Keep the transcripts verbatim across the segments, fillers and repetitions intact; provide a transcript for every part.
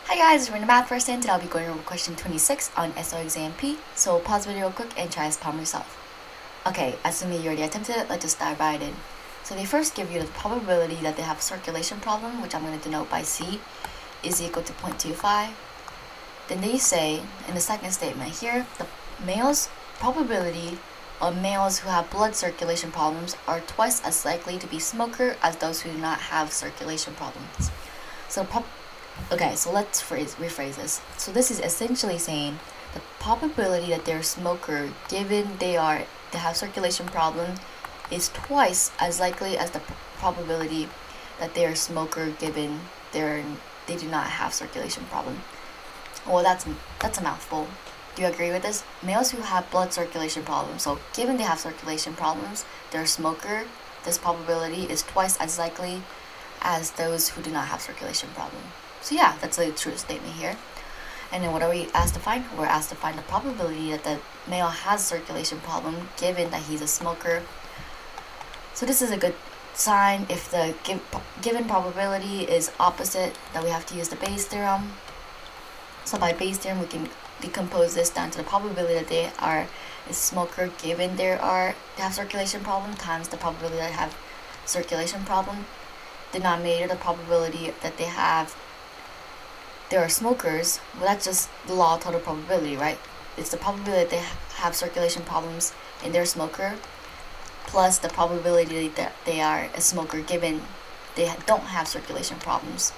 Hi guys, we're in the math person. Today I'll be going over question twenty-six on S O Exam P. So pause the video real quick and try this problem yourself. Okay, assuming you already attempted it, let's just dive right in. So they first give you the probability that they have a circulation problem, which I'm going to denote by C, is equal to zero point two five. Then they say, in the second statement here, the males' probability of males who have blood circulation problems are twice as likely to be smoker as those who do not have circulation problems. So prob Okay, so let's phrase, rephrase this. So this is essentially saying the probability that they're a smoker, given they are they have circulation problem, is twice as likely as the probability that they're a smoker, given they're they do not have circulation problem. Well, that's that's a mouthful. Do you agree with this? Males who have blood circulation problems, so given they have circulation problems, they're a smoker. This probability is twice as likely as those who do not have circulation problem. So yeah, that's a true statement here. And then what are we asked to find? We're asked to find the probability that the male has circulation problem given that he's a smoker. So this is a good sign. If the give, given probability is opposite, then we have to use the Bayes theorem. So by Bayes theorem, we can decompose this down to the probability that they are a smoker given there are they have circulation problem times the probability that they have circulation problem. Denominator, the probability that they have there are smokers. Well, that's just the law of total probability, right? It's the probability that they have circulation problems in their smoker plus the probability that they are a smoker given they don't have circulation problems.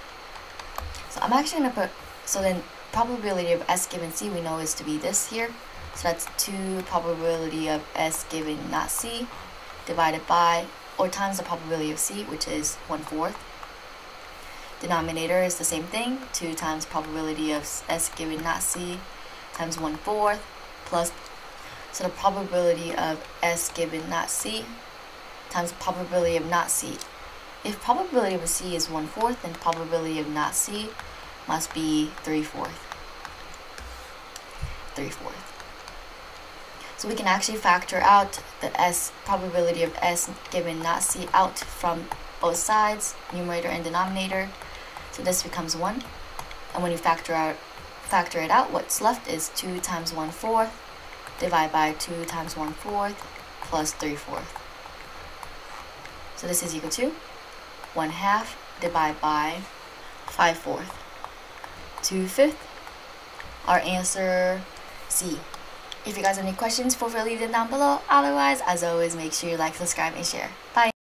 So I'm actually going to put, so then probability of S given C we know is to be this here. So that's two probability of S given not C divided by, or times the probability of C, which is one fourth. Denominator is the same thing, two times probability of S given not C times one fourth plus, so the probability of S given not C times probability of not C. If probability of C is one fourth, then probability of not C must be three fourths. three fourths. So we can actually factor out the S probability of S given not C out from both sides, numerator and denominator. So this becomes one. And when you factor out factor it out, what's left is two times one fourth divided by two times one fourth plus three fourths. So this is equal to one half divided by five fourths. two fifths. Our answer C. If you guys have any questions, feel free to leave them down below. Otherwise, as always, make sure you like, subscribe, and share. Bye!